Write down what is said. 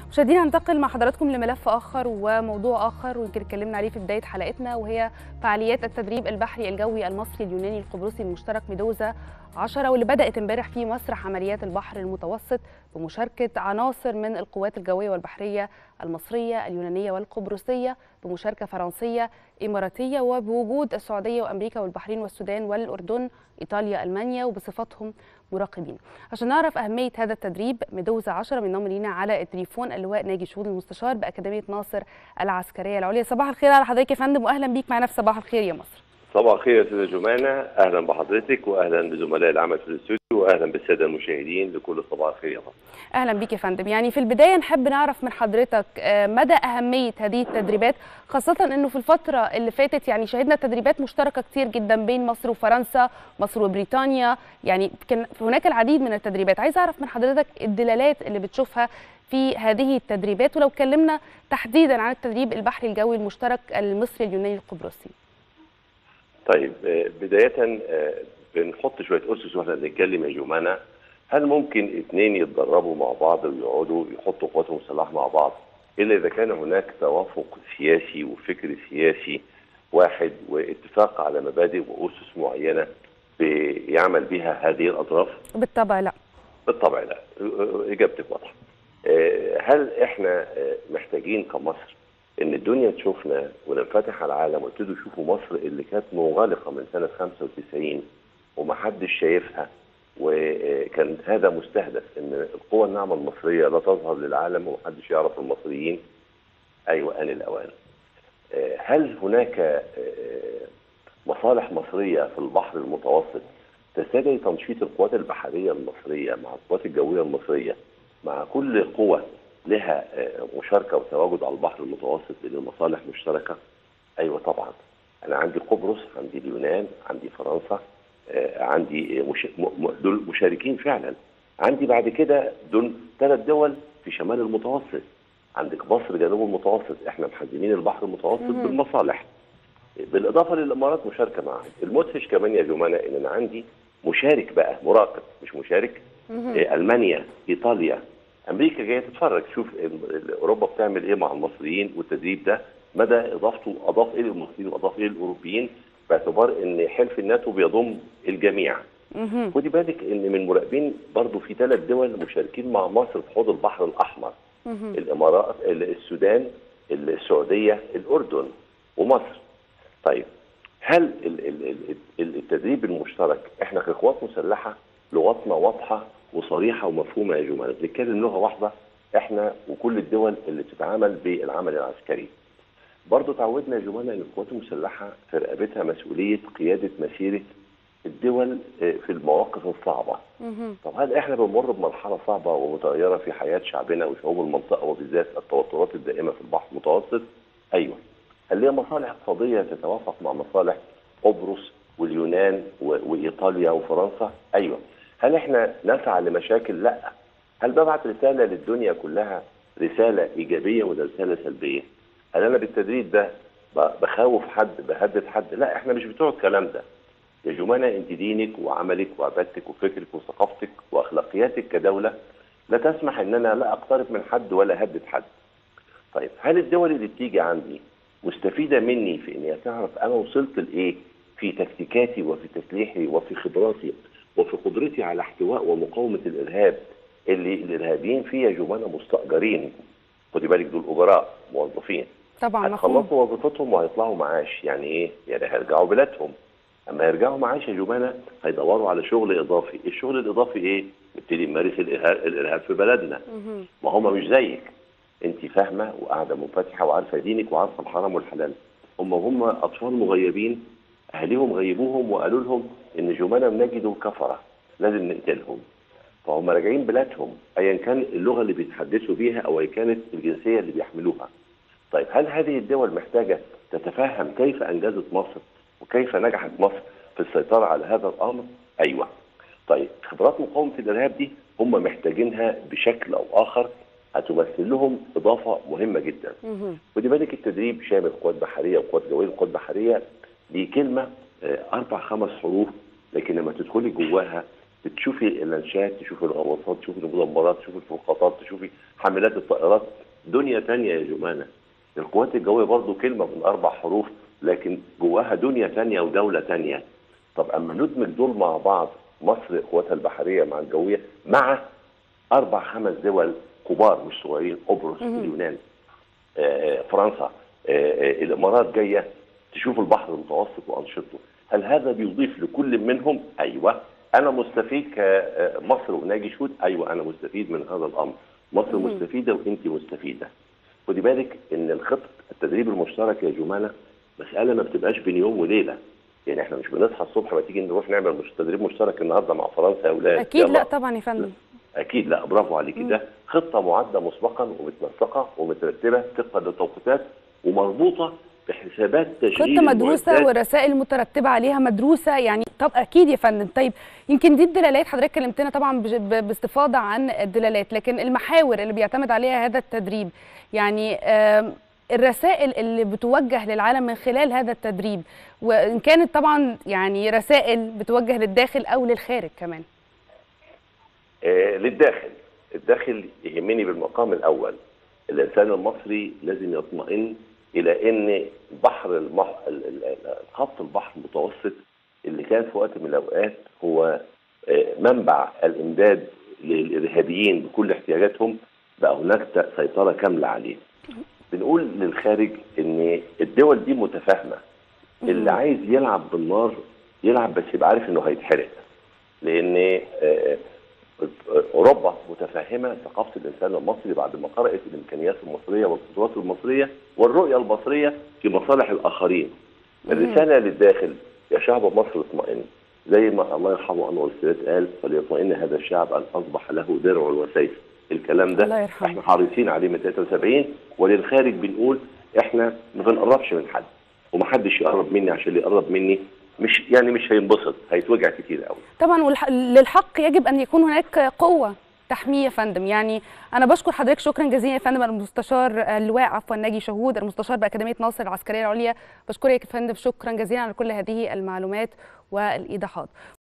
مشاهدينا هننتقل مع حضراتكم لملف آخر وموضوع آخر ويمكن اتكلمنا عليه في بداية حلقتنا، وهي فعاليات التدريب البحري الجوي المصري اليوناني القبرصي المشترك ميدوزا 10 واللي بدأت امبارح في مسرح عمليات البحر المتوسط بمشاركة عناصر من القوات الجوية والبحرية المصرية اليونانية والقبرصية بمشاركة فرنسية إماراتية وبوجود السعودية وأمريكا والبحرين والسودان والأردن إيطاليا ألمانيا وبصفتهم مراقبين. عشان نعرف أهمية هذا التدريب ميدوزا 10 بينضم لينا على التليفون اللواء ناجي شهود المستشار بأكاديمية ناصر العسكرية العليا. صباح الخير على حضرتك يا فندم وأهلا بيك معنا في صباح الخير يا مصر. صباح الخير يا استاذه جمانه، اهلا بحضرتك واهلا بزملاء العمل في الاستوديو واهلا بالساده المشاهدين لكل صباح الخير يا مصر. اهلا بيك يا فندم. يعني في البدايه نحب نعرف من حضرتك مدى اهميه هذه التدريبات، خاصه انه في الفتره اللي فاتت يعني شهدنا تدريبات مشتركه كتير جدا بين مصر وفرنسا، مصر وبريطانيا، يعني كان هناك العديد من التدريبات. عايز اعرف من حضرتك الدلالات اللي بتشوفها في هذه التدريبات، ولو اتكلمنا تحديدا عن التدريب البحري الجوي المشترك المصري اليوناني القبرصي. طيب بدايه بنحط شويه اسس واحنا بنتكلم يا جمانه. هل ممكن اثنين يتدربوا مع بعض ويقعدوا يحطوا قواتهم مسلحه مع بعض الا اذا كان هناك توافق سياسي وفكر سياسي واحد واتفاق على مبادئ واسس معينه بيعمل بها هذه الاطراف؟ بالطبع لا. بالطبع لا. اجابتك واضحه. هل احنا محتاجين كمصر ان الدنيا تشوفنا وننفتح على العالم ويبتدوا يشوفوا مصر اللي كانت منغلقه من سنه 95 ومحدش شايفها، وكان هذا مستهدف ان القوى الناعمه المصريه لا تظهر للعالم ومحدش يعرف المصريين؟ ايوه ان الاوان. هل هناك مصالح مصريه في البحر المتوسط تستدعي تنشيط القوات البحريه المصريه مع القوات الجويه المصريه مع كل قوة لها مشاركة وتواجد على البحر المتوسط لمصالح مشتركة؟ أيوة طبعا. أنا عندي قبرص، عندي اليونان، عندي فرنسا، عندي دول مشاركين فعلا. عندي بعد كده دول 3 دول في شمال المتوسط. عندك مصر جنوب المتوسط، احنا محددين البحر المتوسط بالمصالح. بالإضافة للإمارات مشاركة معاهم. المدهش كمان يا جمانة إن أنا عندي مشارك بقى مراقب مش مشارك. ألمانيا، إيطاليا، امريكا جايه تتفرج تشوف اوروبا بتعمل ايه مع المصريين، والتدريب ده مدى اضافته اضاف ايه للمصريين واضاف ايه للاوروبيين، باعتبار ان حلف الناتو بيضم الجميع. خدي بالك ان من المراقبين برضو في 3 دول مشاركين مع مصر في حوض البحر الاحمر. الامارات، السودان، السعوديه، الاردن ومصر. طيب هل التدريب المشترك احنا كقوات مسلحه لغتنا واضحه وصريحه ومفهومه يا جماعه، بنتكلم لغه واحده احنا وكل الدول اللي بتتعامل بالعمل العسكري. برضه تعودنا يا جماعه ان القوات المسلحه في رقبتها مسؤوليه قياده مسيره الدول في المواقف الصعبه. طب هل احنا بنمر بمرحله صعبه ومتغيره في حياه شعبنا وشعوب المنطقه وبالذات التوترات الدائمه في البحر المتوسط؟ ايوه. هل ليها مصالح اقتصاديه تتوافق مع مصالح قبرص واليونان وايطاليا وفرنسا؟ ايوه. هل احنا نسعى لمشاكل؟ لا. هل ببعت رساله للدنيا كلها، رساله ايجابيه ولا رساله سلبيه؟ هل انا بالتدريب ده بخوف حد، بهدد حد؟ لا، احنا مش بتوع الكلام ده يا جمانه. انت دينك وعملك وعبادتك وفكرك وثقافتك واخلاقياتك كدوله لا تسمح ان انا لا اقترب من حد ولا اهدد حد. طيب هل الدول اللي بتيجي عندي مستفيده مني في انها تعرف انا وصلت لايه في تكتيكاتي وفي تسليحي وفي خبراتي وفي قدرتي على احتواء ومقاومه الارهاب اللي الارهابيين فيه يا جمانه مستاجرين؟ خدي بالك دول اجراء موظفين. طبعا هتخلصوا وظيفتهم وهيطلعوا معاش. يعني ايه؟ يعني هيرجعوا بلادهم. اما يرجعوا معاش يا جمانه هيدوروا على شغل اضافي. الشغل الاضافي ايه؟ نبتدي نمارس الارهاب في بلدنا. ما هم مش زيك، انت فاهمه وقاعده منفتحه وعارفه دينك وعارفه الحرام والحلال. هم اطفال مغيبين، اهاليهم غيبوهم وقالوا لهم ان جمانه نجدوا كفره لازم نقتلهم. فهم راجعين بلادهم ايا كان اللغه اللي بيتحدثوا بيها او ايا كانت الجنسيه اللي بيحملوها. طيب هل هذه الدول محتاجه تتفهم كيف انجزت مصر وكيف نجحت مصر في السيطره على هذا الامر؟ ايوه. طيب خبرات مقاومه الارهاب دي هم محتاجينها بشكل او اخر، هتمثل لهم اضافه مهمه جدا. ودي بالك التدريب شامل قوات بحريه وقوات جويه. القوات البحريه دي كلمه 4 5 حروف، لكن لما تدخلي جواها تشوفي اللانشات، تشوفي الغواصات، تشوفي المدمرات، تشوفي الفرقاطات، تشوفي حاملات الطائرات. دنيا تانية يا جمانة. القوات الجوية برضو كلمة من 4 حروف، لكن جواها دنيا تانية ودولة تانية. طب أما ندمج دول مع بعض، مصر قواتها البحرية مع الجوية مع 4 5 دول كبار مش صغيرين، قبرص، اليونان، فرنسا، الإمارات جاية تشوف البحر المتوسط وأنشطته. هل هذا بيضيف لكل منهم؟ أيوة. أنا مستفيد كمصر وناجي شهود، أيوة أنا مستفيد من هذا الأمر. مصر مستفيدة وأنت مستفيدة. خدي بالك إن الخطة التدريب المشترك يا جمانة مسألة ما بتبقاش بين يوم وليلة. يعني احنا مش بنصحى الصبح ما تيجي نروح نعمل تدريب مشترك النهارده مع فرنسا يا اولاد. اكيد لا طبعا يا فندم. اكيد لا، برافو عليكي. ده خطه معده مسبقا ومتنسقه ومترتبه طبقا للتوقيتات ومربوطه بحسابات تشغيل خطه مدروسه والرسائل المترتبه عليها مدروسه يعني. طب اكيد يا فندم. طيب يمكن دي الدلالات، حضرتك كلمتنا طبعا باستفاضه عن الدلالات، لكن المحاور اللي بيعتمد عليها هذا التدريب، يعني الرسائل اللي بتوجه للعالم من خلال هذا التدريب، وان كانت طبعا يعني رسائل بتوجه للداخل او للخارج كمان. للداخل. الداخل يهمني بالمقام الاول. الانسان المصري لازم يطمئن الى ان خط البحر المتوسط اللي كان في وقت من الاوقات هو منبع الامداد للارهابيين بكل احتياجاتهم، بقى هناك سيطره كامله عليه. بنقول للخارج ان الدول دي متفاهمه، اللي عايز يلعب بالنار يلعب بس يبقى عارف انه هيتحرق، لان اوروبا متفهمه ثقافه الانسان المصري بعد ما قرات الامكانيات المصريه والقدرات المصريه والرؤيه المصريه في مصالح الاخرين. الرساله للداخل: يا شعب مصر اطمئن، زي ما الله يرحمه انور السادات قال: فليطمئن هذا الشعب ان اصبح له درع وسيف. الكلام ده احنا حريصين عليه من 73. وللخارج بنقول احنا ما بنقربش من حد، ومحدش يقرب مني عشان اللي يقرب مني مش هينبسط، هيتوجع كتير قوي. طبعا للحق يجب ان يكون هناك قوه تحميه يا فندم. يعني انا بشكر حضرتك شكرا جزيلا يا فندم، المستشار اللواء ناجي شهود، المستشار باكاديميه ناصر العسكريه العليا. بشكرك يا فندم شكرا جزيلا على كل هذه المعلومات والايضاحات.